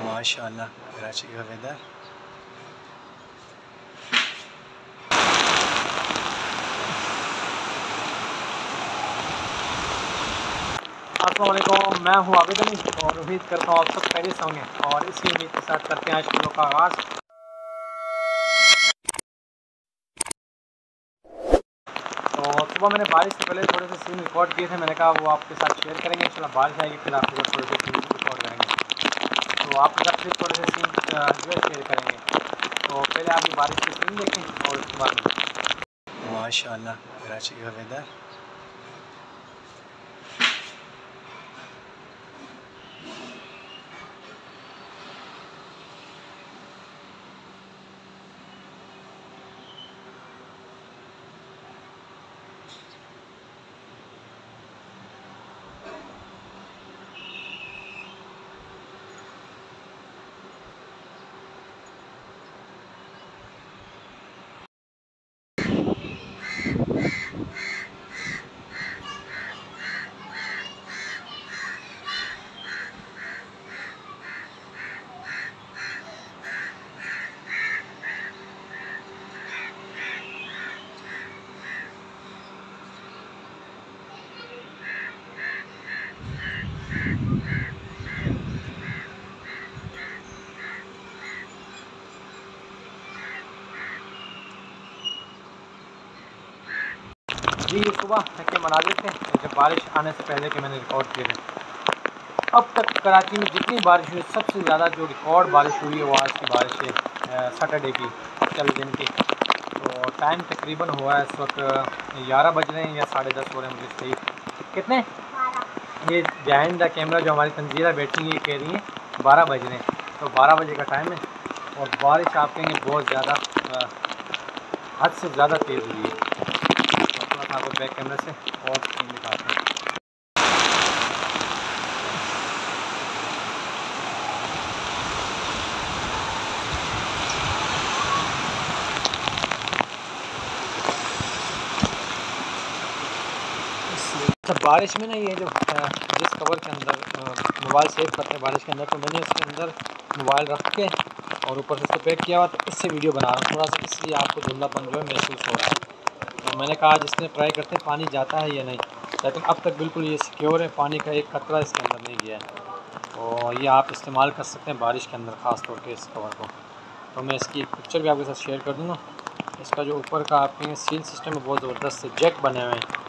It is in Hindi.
माशाअल्लाह कराची का वेदर। अस्सलाम वालेकुम, मैं हूँ आबिद अली और उम्मीद करता हूँ आप सब खैरियत से होंगे और इसी उम्मीद के साथ करते हैं आज वीडियो का आगाज़। तो सुबह मैंने बारिश से पहले थोड़े से सीन रिकॉर्ड किए थे, मैंने कहा वो आपके साथ शेयर करेंगे। इंशाल्लाह बारिश आएगी फिर आपके साथ थोड़े से सीन रिकॉर्ड करेंगे, तो आपके साथ फिर थोड़े से सीन जो है शेयर करेंगे। तो पहले आप ये बारिश के सीन देखें और उसके बाद माशाअल्लाह कराची का वेदर। जी ये सुबह के मनाजिर थे जब बारिश आने से पहले के मैंने रिकॉर्ड किए थे। अब तक कराची में जितनी बारिश हुई सबसे ज़्यादा जो रिकॉर्ड बारिश हुई है वो आज की बारिश है, सैटरडे की 24 दिन की। तो टाइम तकरीबन हुआ है इस वक्त 11 बज रहे हैं या 10:30 हो रहे हैं मुझे सही। कितने ये जैन कैमरा जो हमारी तंजीरा बैठी है ये कह रही है 12 बज रहे हैं, तो 12 बजे का टाइम है और बारिश आप कहेंगे बहुत ज़्यादा हद से ज़्यादा तेज़ हुई है। आपको बैक कैमरा से और सीन दिखाते हैं। तो बारिश में ना ये जो जिस कवर के अंदर मोबाइल सेव करते हैं बारिश के अंदर, तो मैंने इसके अंदर मोबाइल रख के और ऊपर से इसे पैक किया हुआ, तो इससे वीडियो बना रहा हूँ थोड़ा सा, इसलिए आपको धुंधलापन जो है महसूस हो रहा है। तो मैंने कहा आज इसमें ट्राई करते हैं पानी जाता है या नहीं, लेकिन अब तक बिल्कुल ये सिक्योर है, पानी का एक कतरा इसके अंदर नहीं गया है। तो ये आप इस्तेमाल कर सकते हैं बारिश के अंदर ख़ास तौर पे इस कवर को। तो मैं इसकी पिक्चर भी आपके साथ शेयर कर दूँगा। इसका जो ऊपर का आपके सील सिस्टम है बहुत ज़बरदस्त से जैक बने हुए हैं,